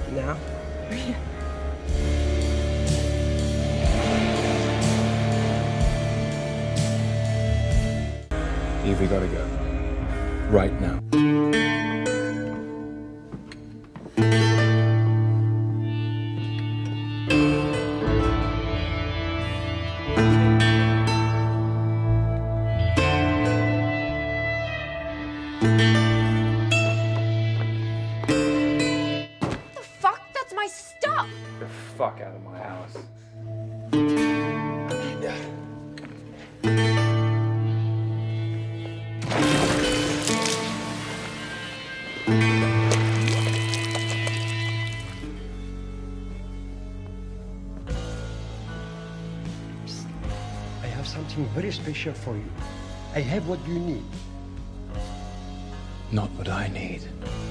Now? Eve, we gotta go. Right now. The fuck? That's my stuff! Get the fuck out of my house. I have something very special for you. I have what you need. Not what I need.